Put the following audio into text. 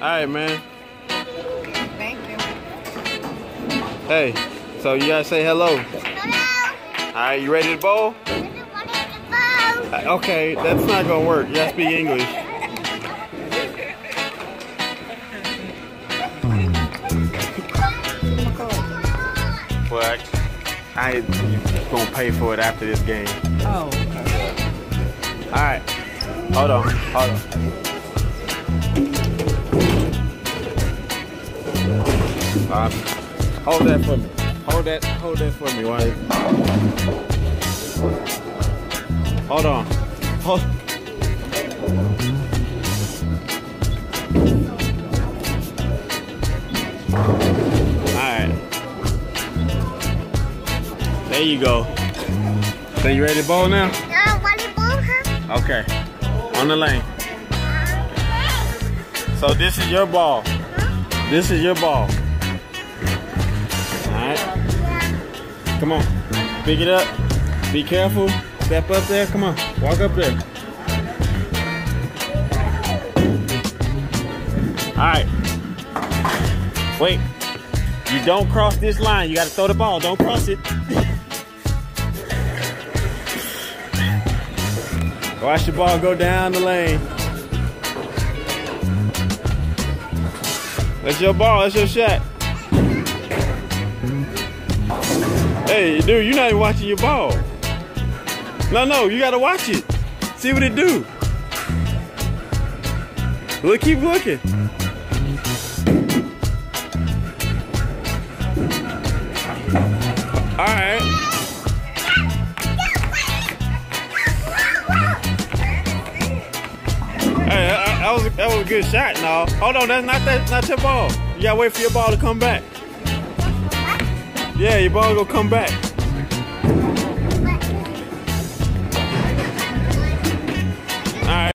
right, man. Thank you. Hey, so you gotta say hello. Hello. All right, you ready to bowl? Okay, that's not gonna work. You gotta speak English. Well, I gonna pay for it after this game. Oh, okay. All right, hold on. Hold that for me. Hold that for me. Why? Hold on. Alright. There you go. So you ready to bowl now? Volleyball, huh? Okay. On the lane. So this is your ball. This is your ball. Alright. Come on. Pick it up. Be careful. Step up there. Come on. Walk up there. Alright. Wait. You don't cross this line. You gotta throw the ball. Don't cross it. Watch the ball go down the lane. That's your ball. That's your shot. Hey, dude, you're not even watching your ball. No, you gotta watch it. See what it do. Look, keep looking. All right. Hey, that was a good shot. No, hold on, that's not your ball. You gotta wait for your ball to come back. Yeah, your ball gonna come back.